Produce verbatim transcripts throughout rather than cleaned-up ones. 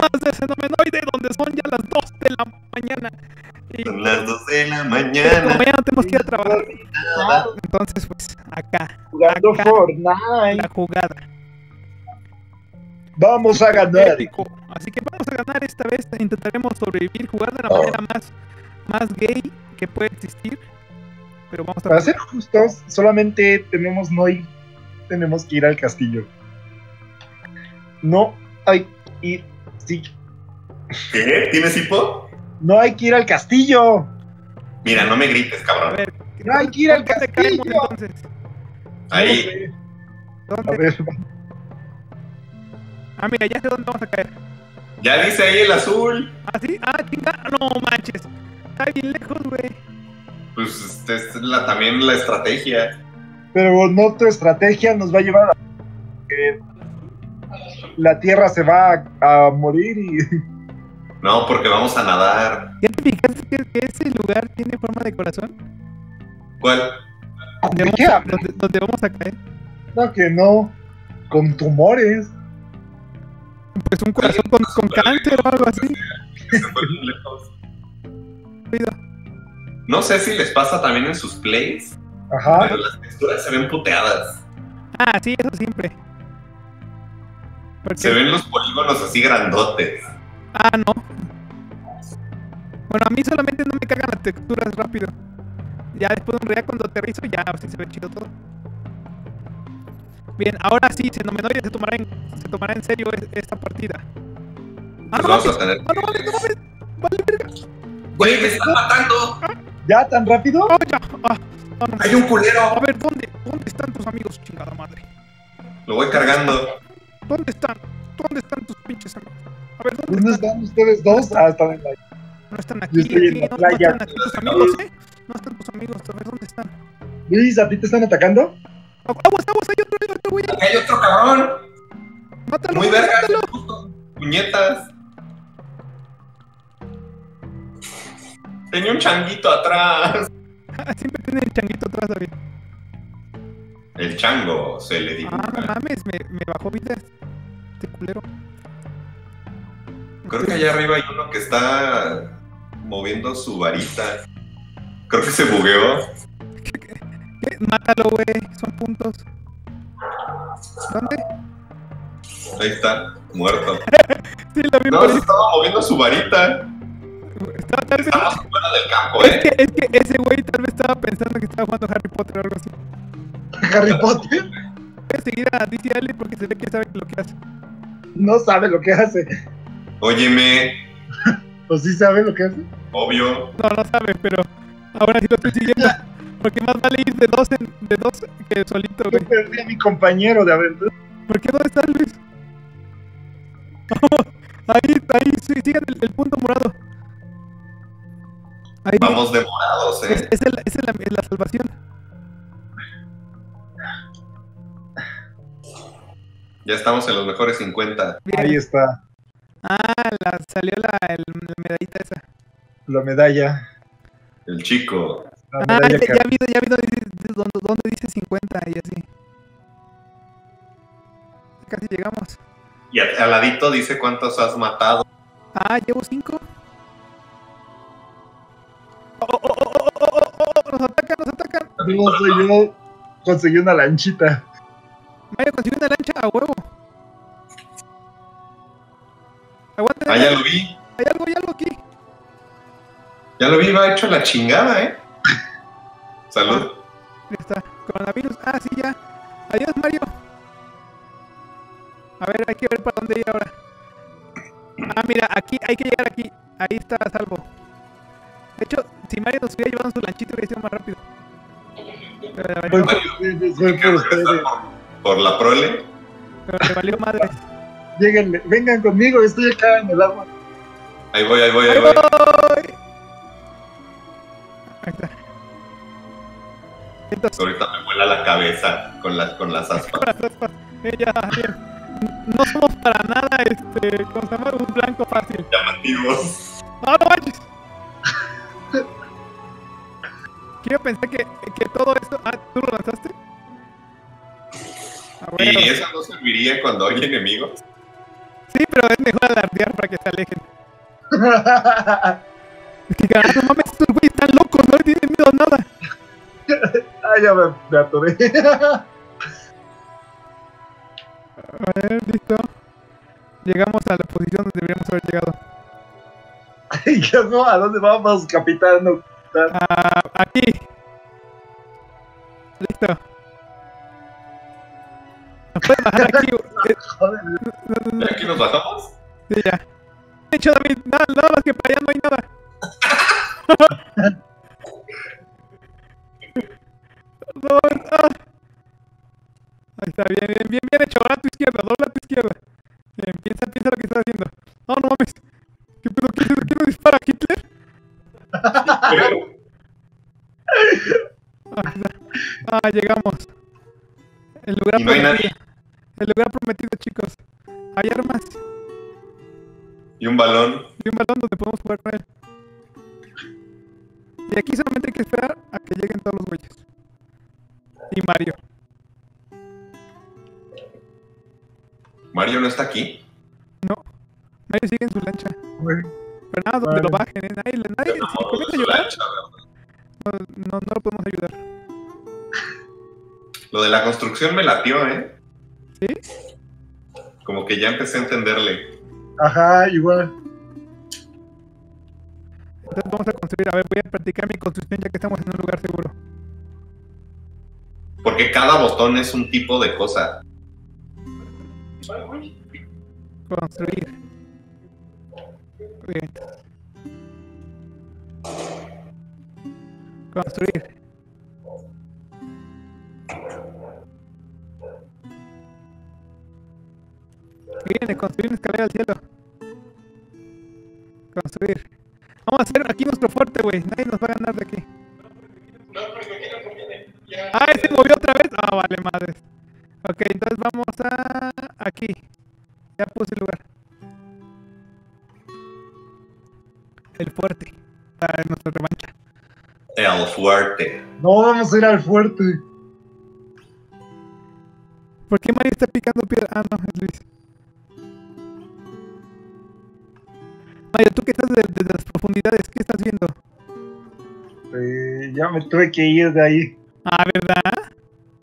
más de Xenomenoide, donde son ya las dos de la mañana. Y Son las dos de la como mañana. mañana tenemos que ir a trabajar. Entonces, pues, acá. Jugando acá Fortnite. la jugada. Vamos a ganar. Épico. Así que vamos a ganar esta vez. Intentaremos sobrevivir, jugar de la manera más, más gay que puede existir. Pero vamos a... Para ser justos, solamente tenemos no ir, tenemos que ir al castillo. No hay ir, sí, ¿Qué? ¿Tienes hipo? no hay que ir al castillo. Mira, no me grites, A cabrón. ver, No hay que ir al ¿dónde caemos castillo. entonces? Ahí. No lo sé. ¿Dónde? A ver, Ah, mira, ya sé dónde vamos a caer. Ya dice ahí el azul. ¿Ah, sí? Ah, chinga. No manches. Está bien lejos, güey. Pues esta es la, también la estrategia. pero no tu estrategia nos va a llevar a que la tierra se va a, a morir y No, porque vamos a nadar. ¿Ya te fijaste que, que ese lugar tiene forma de corazón? ¿Cuál? ¿Dónde ¿de vamos qué a, hablas? donde, donde vamos a caer? No, que no, con tumores. Pues un corazón con, con cáncer o algo así. Se fue bien lejos. Cuidado. No sé si les pasa también en sus plays, Ajá. pero las texturas se ven puteadas. Ah, sí, eso siempre. Porque... Se ven los polígonos así grandotes. Ah, no. Bueno, a mí solamente no me cargan las texturas rápido. Ya después de un real cuando aterrizo, ya sí se ve chido todo. Bien, ahora sí, Xenomenoide se tomará en, se tomará en serio es- esta partida. Ah, Pues no vamos mames, a tener. ah, no mames, no mames. Vale, verga. ¡Güey, me están matando! ¿Ya tan rápido? Ah, ya. Ah, ah, no. ¡Hay un A culero! ver, ¿dónde? ¿Dónde están tus amigos, chingada madre? Lo voy cargando. ¿Dónde están? ¿Dónde están tus pinches amigos? A ver, ¿dónde ¿Dónde están? están ustedes dos? Ah, están en la... No están Yo aquí, estoy en aquí, la no, no playa. están aquí tus amigos, ¿eh? No están tus amigos, a ver, ¿dónde están? Luis, ¿a ti te están atacando? Aguas, aguas, hay otro, hay otro, güey. Aquí hay otro cabrón. Mátalo, Muy verga. mátalo. Puñetas. Tenía un changuito atrás. Ah, siempre tiene el changuito atrás, David. El chango se le dijo. Ah, no mames, me, me bajó vida este culero. Creo que allá arriba hay uno que está moviendo su varita. Creo que se bugueó. ¿Qué? Mátalo, güey, son puntos. ¿Dónde? Ahí está, muerto. Sí, lo vi No, por se ahí. estaba moviendo su varita. Estaba, tal vez, Estamos fuera del campo, es, ¿eh? que, es que ese güey tal vez estaba pensando que estaba jugando Harry Potter o algo así. Harry Potter Voy a seguir a D C Alley porque se ve que sabe lo que hace. no sabe lo que hace. Óyeme, ¿O sí sabe lo que hace? obvio. No, no sabe, pero ahora sí lo estoy siguiendo. Porque más vale ir de dos, en, de dos que solito, Yo güey. perdí a mi compañero de aventura. ¿Por qué dónde estás, Luis? ahí, ahí, sí, sigan el, el punto morado. Ahí, Vamos demorados, es, ¿eh? es, el, es el- la salvación. Ya estamos en los mejores cincuenta. Bien. Ahí está, Ah, la, salió la, el- la medallita esa. la medalla. El chico. La Ah, medalla ya, que- ya vi, ya vi dónde, dice- dónde, dónde dice cincuenta y así. Casi llegamos. Y a- al ladito dice cuántos has matado. Ah, llevo cinco. Oh, oh, oh, oh, oh, oh, oh, oh, nos atacan, nos atacan. No soy yo. Conseguí una lanchita. Mario consiguió una lancha a huevo. Aguanten. Ah, ya lo vi. Hay algo, hay algo aquí. Ya lo vi, va hecho la chingada, ¿eh? Salud. Ahí está. Coronavirus. Ah, sí, ya. Adiós, Mario. A ver, hay que ver para dónde ir ahora. Ah, mira, aquí, hay que llegar aquí. Ahí está a salvo. De hecho, si Mario nos hubiera llevado en su lanchito, hubiera sido más rápido. Pero le Fue valió, por ustedes, fue por ustedes. Por, por la prole. pero le valió madres. Lléguenle, vengan conmigo, estoy acá en el agua. Ahí voy, ahí voy, ¡Ahí ahí voy. voy! Ahí está. Entonces, Ahorita me vuela la cabeza con las, con las aspas. con las aspas. Eh, ya, bien. No somos para nada, este, ¿cómo se llama? Un blanco fácil. Llamativos. ¡Ah, no manches! Quiero pensar que, que todo esto... Ah, ¿tú lo lanzaste? Ah, bueno. Y eso no serviría cuando hay enemigos. Sí, Sí, pero es mejor alardear para que se alejen. Es que carajo, no mames, estos güeyes están locos, no le tienen miedo a nada. Ah, ya me, me atoré. A ver, listo. Llegamos a la posición donde deberíamos haber llegado. Ya no, ¿a dónde vamos, capitán? No, capitán. Ah, aquí. Listo. ¿Nos puedes bajar aquí? Eh, Joder. no, no, no. ¿Y aquí nos bajamos? Sí, ya. De hecho, David, nada, nada más que para allá no hay nada. No, ah. Ahí está, bien, bien, bien, bien hecho. Ahora a tu izquierda, dobla a tu izquierda. Bien, piensa, piensa lo que estás haciendo. No, no mames. ¿Qué pedo? ¿Qué es eso? ¿Quién nos dispara? ¿Hitler? Ah, ah, llegamos. El lugar Y no hay prometido. nadie. El lugar prometido, chicos. Hay armas Y un balón. y un balón donde podemos jugar con él. Y aquí solamente hay que esperar a que lleguen todos los güeyes. Y Mario. Mario no está aquí. No. Mario sigue en su lancha. Güey. Pero nada, donde Vale. lo bajen, ¿eh? Nadie, nadie, No, si comienza a su llorar, lancha, ¿verdad? no, no, no lo podemos ayudar. Lo de la construcción me latió, ¿eh? ¿Sí? Como que ya empecé a entenderle. Ajá, igual. Entonces vamos a construir. A ver, voy a practicar mi construcción ya que estamos en un lugar seguro. Porque cada botón es un tipo de cosa. Construir. Bien. Construir. Bien, construir una escalera al cielo. Construir. Vamos a hacer aquí nuestro fuerte, güey. Nadie nos va a ganar de aquí. Ah, se movió otra vez. Ah, vale, madres. Ok, entonces vamos a... aquí. Ya puse el lugar. El fuerte. Para nuestra revancha. El fuerte. No, vamos a ir al fuerte. ¿Por qué Mario está picando piedra? Ah, no, es Luis. Mario, tú que estás desde, desde las profundidades, ¿qué estás viendo? Eh, ya me tuve que ir de ahí. Ah, ¿verdad?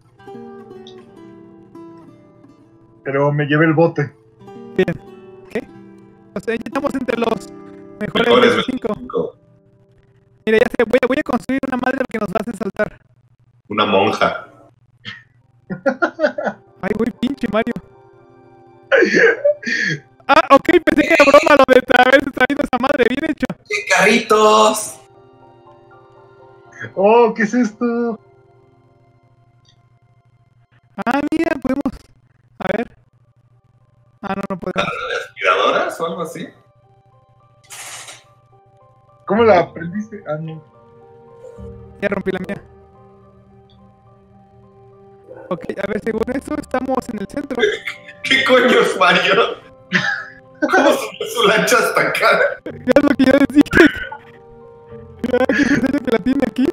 Pero me llevé el bote. Bien. ¿Qué? O sea, ya estamos entre los mejores, Mejores veinticinco. veinticinco. Mira, ya sé, voy a, voy a construir una madre que nos va a hacer saltar. Una monja. Ay, güey, pinche Mario. Ah, ok, pensé que era broma lo de haber traído esa madre, bien hecho. ¡Qué carritos! Oh, ¿qué es esto? Ah, mira, podemos... A ver. Ah, no, no podemos. ¿Aspiradoras o algo así? ¿Cómo la aprendiste? Ah, no. Ya rompí la mía. Ok, a ver, según eso, estamos en el centro. ¿Qué coño es Mario? ¿Cómo subió su lancha hasta acá? Es lo que yo decía. Ah, ¿qué es eso que la tiene aquí?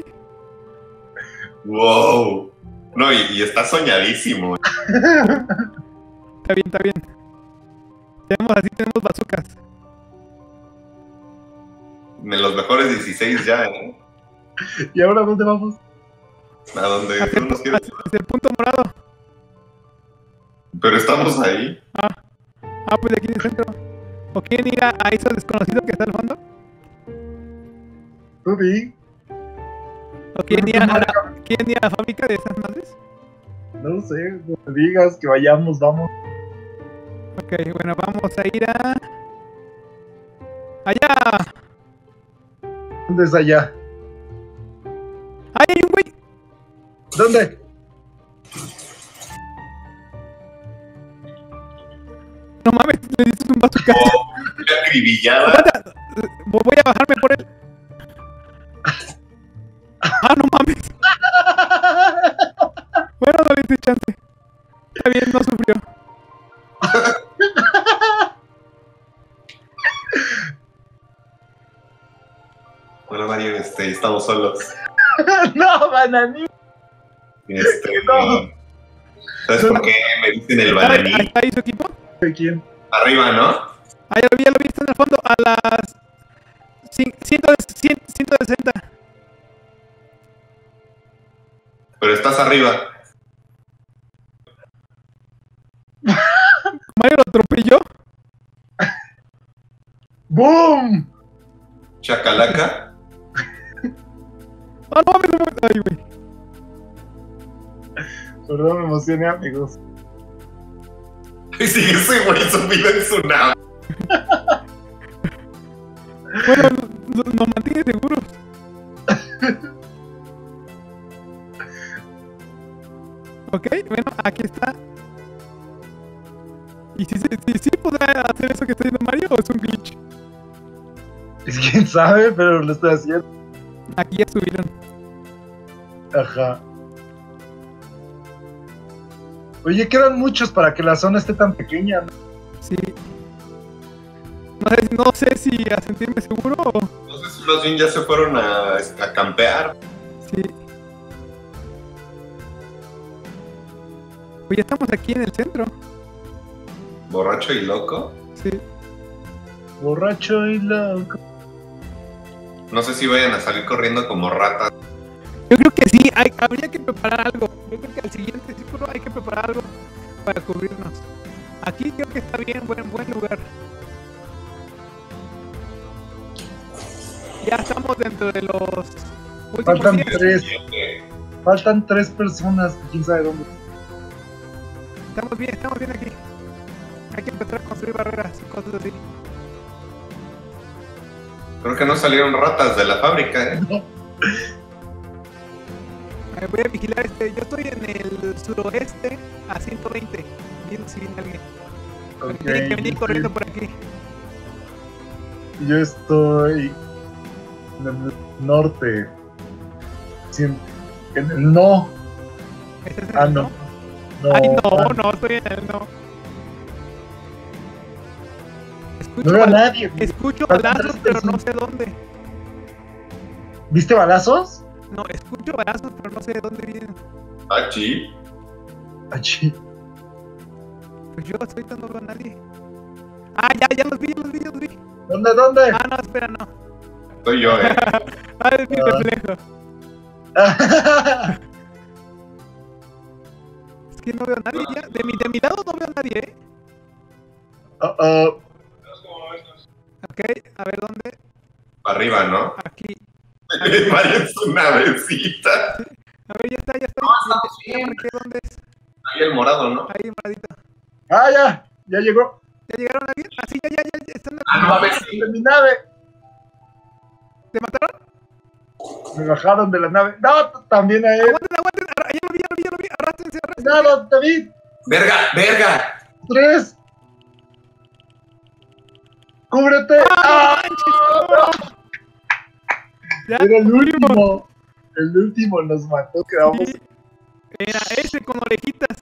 ¡Wow! No, y, y está soñadísimo. Está bien, está bien. Tenemos así, tenemos bazucas. De los mejores dieciséis ya, ¿eh? ¿Y ahora dónde vamos? A donde Hacia tú el, nos pu- quieres. hacia- hacia el punto morado. Pero estamos ahí. Ah, ah, pues de aquí en el centro. ¿O quieren ir a, a eso desconocido que está al fondo? Tú di. ¿O quieren ir a, a la, ¿quieren ir a la fábrica de esas madres? No sé, donde digas que vayamos, vamos. Ok, bueno, vamos a ir a... ¡Allá! ¿Dónde es allá? ¡Ay, hay un güey! ¿Dónde? No mames, le diste un bazucazo. ¡Oh! ¡Qué acribillada! Aguanta, voy a bajarme por él. Ah, no mames. Bueno, no le di chance. Está bien, no sufrió. Bueno, Mario, este, estamos solos. No, bananí. Este, No. ¿Sabes por qué me dicen el ¿Ahí bananí? está ahí su equipo? ¿De quién? Arriba, ¿no? Ah, ya lo vi, ya lo vi, está en el fondo, a las cien, ciento sesenta. Pero estás arriba. Mario lo atropelló. ¡Boom! Chacalaca. Ah, no mames, no mames. Ay, güey. Perdón, me emocioné, amigos. Y sigue ese güey subido en su nave. Bueno, nos, nos mantiene seguros. Ok, bueno, aquí está. ¿Y si, si, si, si podrá hacer eso que está haciendo Mario o es un glitch? Es quién sabe, pero lo estoy haciendo. Aquí ya subieron. Ajá. Oye, quedan muchos para que la zona esté tan pequeña, ¿no? Sí. No sé, no sé si a sentirme seguro o... No sé si más bien ya se fueron a, a campear. Sí. Pues ya estamos aquí en el centro. Borracho y loco. Sí. Borracho y loco. No sé si vayan a salir corriendo como ratas. Yo creo que sí, hay, habría que preparar algo. Yo creo que al siguiente círculo hay que preparar algo para cubrirnos. Aquí creo que está bien, buen, buen lugar. Ya estamos dentro de los últimos Faltan días. tres. Faltan tres personas, quién sabe dónde. Estamos bien, estamos bien aquí. Hay que empezar a construir barreras y cosas así. Creo que no salieron ratas de la fábrica, ¿eh? No. Eh, voy a vigilar este. Yo estoy en el suroeste a ciento veinte. Viendo si viene alguien. Ok, Tienen que venir yo corriendo estoy- por aquí. Yo estoy en el norte. Sí, en en el no. ¿Este es el Ah, no. No, Ay, no, ah, no, estoy en el no. Escucho, no veo a bal- nadie. escucho Faltan balazos, tres pero no personas. sé dónde. ¿Viste balazos? No, escucho balazos, pero no sé de dónde vienen. Ah, sí. Allí. Pues yo ahorita no veo a nadie. Ah, ya, ya los vi, ya los vi, ya los vi. ¿Dónde, dónde? Ah, no, espera, no. Soy yo, ¿eh? Ah, es mi Ah. reflejo. Es que no veo a nadie ya. De mi, de mi lado no veo a nadie, ¿eh? Oh, oh. Ok, a ver dónde. Arriba, ¿no? Aquí. Mario en su navecita. A ver, ya está, ya está. Ya, ya marqué dónde es. Ahí el morado, ¿no? Ahí, moradito. Ah, ya, ya llegó. ¿Ya llegaron alguien? Ah, sí, ya, ya, ya, ya están. Ah, no mames. De mi nave. ¿Te mataron? Me bajaron de la nave. No, t- también a él. Aguanten, aguanten. Arra- Ya lo vi, ya lo vi, ya lo vi. Arrástrense, arrástrense. Nada, David. ¡Verga! ¡Verga! Tres. ¡Cúbrete! ¡Ah, ¡Ah! manches! Ya, Era el cubrimos. último. El último nos mató. Quedamos. Sí. Era ese con orejitas.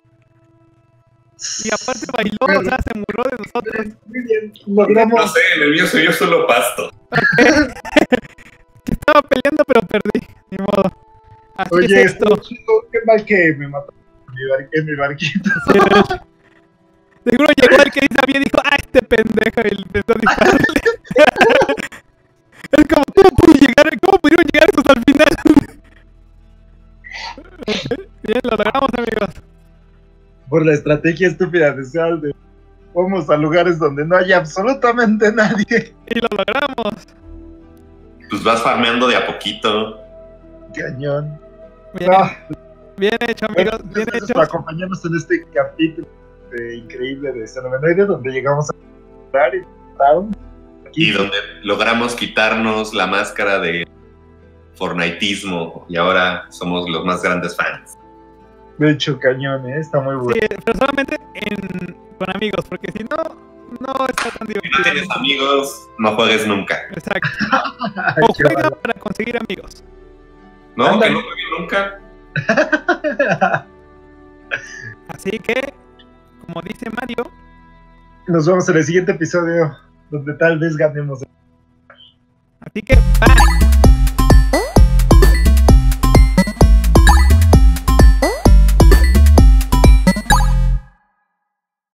Y aparte bailó, o sea, se murió de nosotros. Muy bien. No Logramos. sé, en el mío soy yo solo pasto. Que estaba peleando, pero perdí. Ni modo. Así Oye, es esto. esto chido. Qué mal que me mató en mi, bar- en mi barquito. Sí, de hecho. Seguro llegó el que sabía y dijo, ah, este pendejo, y empezó a dispararle. Es como, ¿cómo pudo llegar? ¿Cómo pudieron llegar estos al final? Ok, bien, lo logramos, amigos. Por la estrategia estúpida de Sal de vamos a lugares donde no hay absolutamente nadie. Y lo logramos. Pues vas farmeando de a poquito. Cañón. Bien, Ah, bien hecho, amigos, muchas bien gracias hecho. por acompañarnos en este capítulo de- increíble de Xenomenoide, donde llegamos a entrar y mataron. Y donde logramos quitarnos la máscara de fortniteismo. Y ahora somos los más grandes fans. De hecho, cañón, ¿eh? Está muy bueno. Sí, pero solamente en, con amigos, porque si no, no está tan Si no divertido. tienes amigos, no juegues nunca. Exacto. Ay, O qué juega bárbaro. para conseguir amigos. No, Ándale. que no jueguen nunca. Así que, como dice Mario, Nos vemos en el siguiente episodio, donde tal vez ganemos. así que, bye.